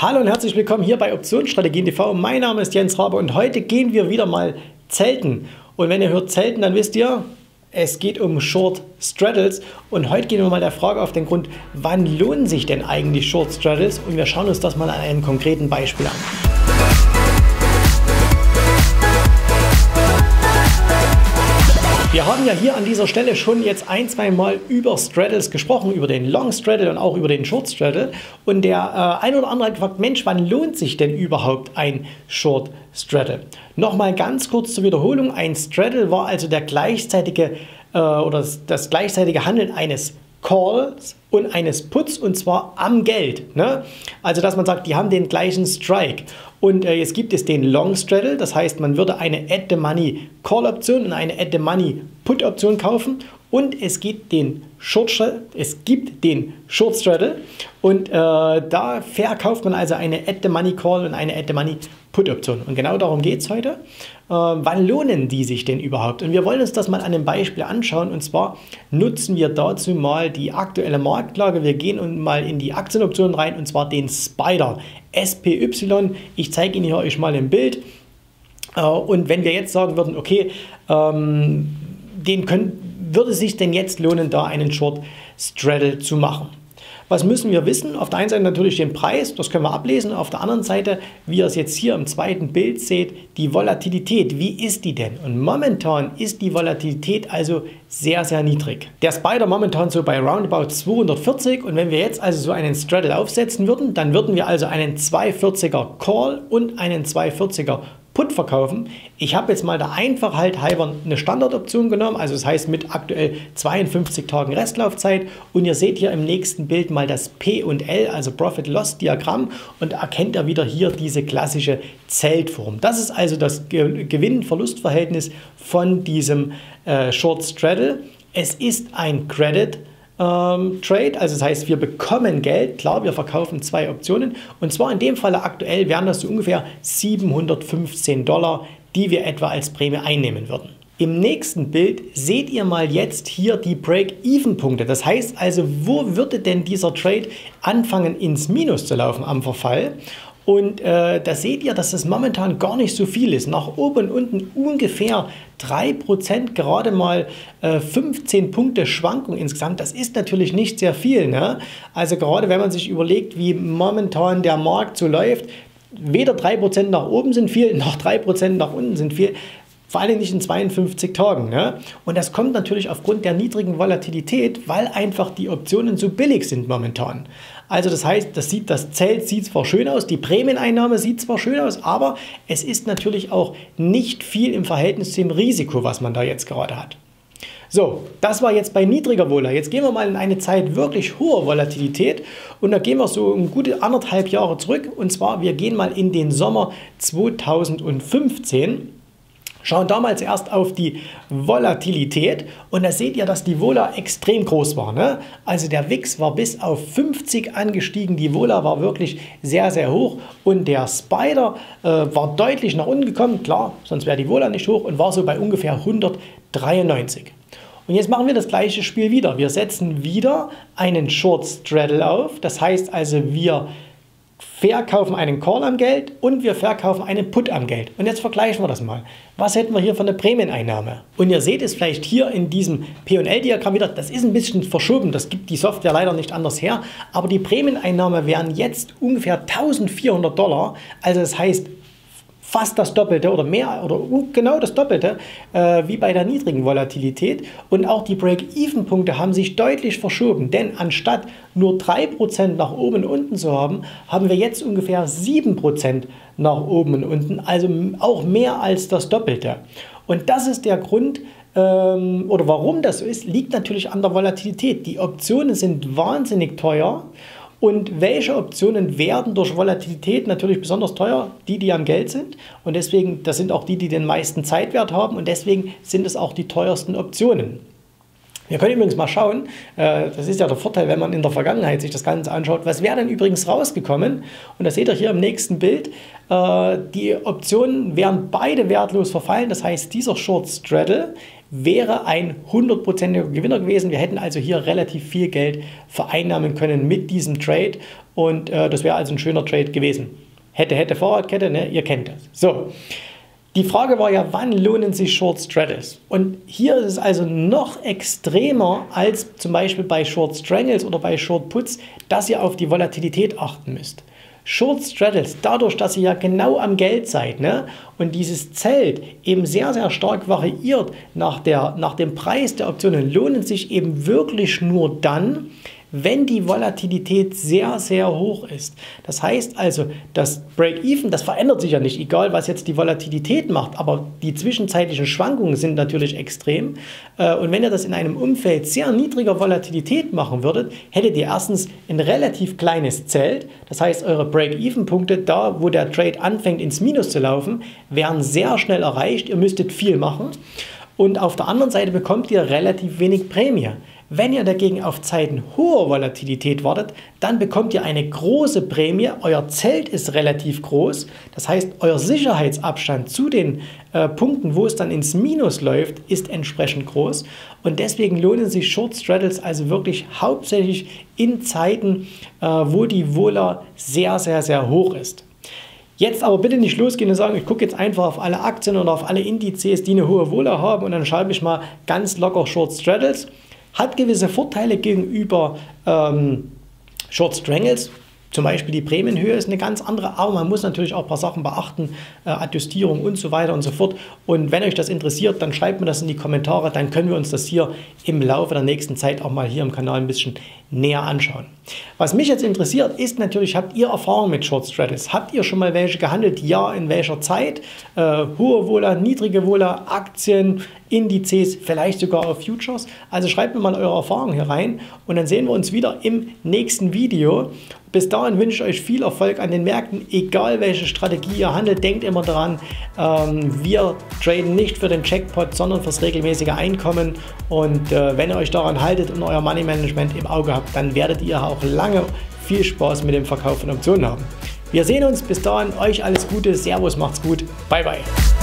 Hallo und herzlich willkommen hier bei Optionsstrategien TV. Mein Name ist Jens Rabe und heute gehen wir wieder mal zelten. Und wenn ihr hört zelten, dann wisst ihr, es geht um Short Straddles. Und heute gehen wir mal der Frage auf den Grund, wann lohnen sich denn eigentlich Short Straddles? Und wir schauen uns das mal an einem konkreten Beispiel an. Wir haben ja hier an dieser Stelle schon jetzt zwei Mal über Straddles gesprochen, über den Long Straddle und auch über den Short Straddle. Und der ein oder andere hat gefragt, Mensch, wann lohnt sich denn überhaupt ein Short Straddle? Nochmal ganz kurz zur Wiederholung, ein Straddle war also der gleichzeitige das gleichzeitige Handeln eines Calls und eines Puts, und zwar am Geld. Ne? Also dass man sagt, die haben den gleichen Strike. Und jetzt gibt es den Long Straddle, das heißt, man würde eine At-the-Money Call-Option und eine At-the-Money Put-Option kaufen. Und es gibt den Short Straddle und da verkauft man also eine At-the-Money Call und eine At-the-Money Put-Option. Und genau darum geht es heute. Wann lohnen die sich denn überhaupt? Und wir wollen uns das mal an einem Beispiel anschauen. Und zwar nutzen wir dazu mal die aktuelle Marktlage. Wir gehen mal in die Aktienoptionen rein, und zwar den Spider SPY. Ich zeige Ihnen hier euch mal im Bild. Und wenn wir jetzt sagen würden, okay, würde es sich denn jetzt lohnen, da einen Short Straddle zu machen? Was müssen wir wissen? Auf der einen Seite natürlich den Preis, das können wir ablesen. Auf der anderen Seite, wie ihr es jetzt hier im zweiten Bild seht, die Volatilität. Wie ist die denn? Und momentan ist die Volatilität also sehr, sehr niedrig. Der Spider momentan so bei roundabout 240, und wenn wir jetzt also so einen Straddle aufsetzen würden, dann würden wir also einen 240er Call und einen 240er Put verkaufen. Ich habe jetzt mal der Einfachheit halber eine Standardoption genommen, also das heißt mit aktuell 52 Tagen Restlaufzeit, und ihr seht hier im nächsten Bild mal das P&L, also Profit-Loss-Diagramm, und erkennt ihr wieder hier diese klassische Zeltform. Das ist also das Gewinn-Verlust-Verhältnis von diesem Short Straddle. Es ist ein Credit Trade, also das heißt, wir bekommen Geld, klar, wir verkaufen zwei Optionen, und zwar in dem Falle aktuell wären das so ungefähr $715, die wir etwa als Prämie einnehmen würden. Im nächsten Bild seht ihr mal jetzt hier die Break-Even-Punkte. Das heißt also, wo würde denn dieser Trade anfangen ins Minus zu laufen am Verfall? Und da seht ihr, dass es momentan gar nicht so viel ist. Nach oben und unten ungefähr 3%, gerade mal 15 Punkte Schwankung insgesamt. Das ist natürlich nicht sehr viel. Ne? Also gerade wenn man sich überlegt, wie momentan der Markt so läuft, weder 3% nach oben sind viel, noch 3% nach unten sind viel. Vor allem nicht in 52 Tagen. Ne? Und das kommt natürlich aufgrund der niedrigen Volatilität, weil einfach die Optionen so billig sind momentan. Also das heißt, das Zelt sieht zwar schön aus, die Prämieneinnahme sieht zwar schön aus, aber es ist natürlich auch nicht viel im Verhältnis zum Risiko, was man da jetzt gerade hat. So, das war jetzt bei niedriger Vola. Jetzt gehen wir mal in eine Zeit wirklich hoher Volatilität, und da gehen wir so um gute 1,5 Jahre zurück, und zwar wir gehen mal in den Sommer 2015. Schauen damals erst auf die Volatilität, und da seht ihr, dass die Vola extrem groß war. Ne? Also der VIX war bis auf 50 angestiegen, die Vola war wirklich sehr, sehr hoch, und der Spider war deutlich nach unten gekommen, klar, sonst wäre die Vola nicht hoch, und war so bei ungefähr 193. Und jetzt machen wir das gleiche Spiel wieder. Wir setzen wieder einen Short Straddle auf, das heißt also, wir verkaufen einen Call am Geld und wir verkaufen einen Put am Geld. Und jetzt vergleichen wir das mal. Was hätten wir hier für eine Prämieneinnahme? Und ihr seht es vielleicht hier in diesem P&L-Diagramm wieder, das ist ein bisschen verschoben, das gibt die Software leider nicht anders her, aber die Prämieneinnahme wären jetzt ungefähr $1.400, also das heißt fast das Doppelte oder mehr oder genau das Doppelte wie bei der niedrigen Volatilität. Und auch die Break-Even-Punkte haben sich deutlich verschoben, denn anstatt nur 3% nach oben und unten zu haben, haben wir jetzt ungefähr 7% nach oben und unten, also auch mehr als das Doppelte. Und das ist der Grund, oder warum das so ist, liegt natürlich an der Volatilität. Die Optionen sind wahnsinnig teuer. Und welche Optionen werden durch Volatilität natürlich besonders teuer? Die am Geld sind. Und deswegen, das sind auch die den meisten Zeitwert haben. Und deswegen sind es auch die teuersten Optionen. Wir können übrigens mal schauen, das ist ja der Vorteil, wenn man in der Vergangenheit sich das Ganze anschaut, was wäre denn übrigens rausgekommen? Und das seht ihr hier im nächsten Bild. Die Optionen wären beide wertlos verfallen, das heißt, dieser Short Straddle wäre ein 100%iger Gewinner gewesen. Wir hätten also hier relativ viel Geld vereinnahmen können mit diesem Trade und das wäre also ein schöner Trade gewesen. Hätte, Fahrradkette, ne? Ihr kennt das. So. Die Frage war ja, wann lohnen sich Short Straddles? Und hier ist es also noch extremer als zum Beispiel bei Short Strangles oder bei Short Puts, dass ihr auf die Volatilität achten müsst. Short Straddles, dadurch, dass ihr ja genau am Geld seid, ne, und dieses Zelt eben sehr, sehr stark variiert nach dem Preis der Optionen, lohnen sich eben wirklich nur dann, wenn die Volatilität sehr, sehr hoch ist. Das heißt also, das Break-Even, das verändert sich ja nicht, egal was jetzt die Volatilität macht, aber die zwischenzeitlichen Schwankungen sind natürlich extrem. Und wenn ihr das in einem Umfeld sehr niedriger Volatilität machen würdet, hättet ihr erstens ein relativ kleines Zelt. Das heißt, eure Break-Even-Punkte, da wo der Trade anfängt ins Minus zu laufen, wären sehr schnell erreicht. Ihr müsstet viel machen. Und auf der anderen Seite bekommt ihr relativ wenig Prämie. Wenn ihr dagegen auf Zeiten hoher Volatilität wartet, dann bekommt ihr eine große Prämie. Euer Zelt ist relativ groß. Das heißt, euer Sicherheitsabstand zu den Punkten, wo es dann ins Minus läuft, ist entsprechend groß. Und deswegen lohnen sich Short Straddles also wirklich hauptsächlich in Zeiten, wo die Vola sehr, sehr, sehr hoch ist. Jetzt aber bitte nicht losgehen und sagen, ich gucke jetzt einfach auf alle Aktien oder auf alle Indizes, die eine hohe Vola haben und dann schreibe ich mal ganz locker Short Straddles. Hat gewisse Vorteile gegenüber Short Strangles. Zum Beispiel die Prämienhöhe ist eine ganz andere, aber man muss natürlich auch ein paar Sachen beachten, Adjustierung und so weiter und so fort. Und wenn euch das interessiert, dann schreibt mir das in die Kommentare, dann können wir uns das hier im Laufe der nächsten Zeit auch mal hier im Kanal ein bisschen näher anschauen. Was mich jetzt interessiert, ist natürlich, habt ihr Erfahrung mit Short Straddles? Habt ihr schon mal welche gehandelt? Ja, in welcher Zeit? Hohe Vola, niedrige Vola, Aktien, Indizes, vielleicht sogar auf Futures. Also schreibt mir mal eure Erfahrungen hier rein und dann sehen wir uns wieder im nächsten Video. Bis dahin wünsche ich euch viel Erfolg an den Märkten, egal welche Strategie ihr handelt. Denkt immer daran, wir traden nicht für den Jackpot, sondern fürs regelmäßige Einkommen. Und wenn ihr euch daran haltet und euer Money Management im Auge habt, dann werdet ihr auch lange viel Spaß mit dem Verkauf von Optionen haben. Wir sehen uns, bis dahin, euch alles Gute, Servus, macht's gut, bye bye.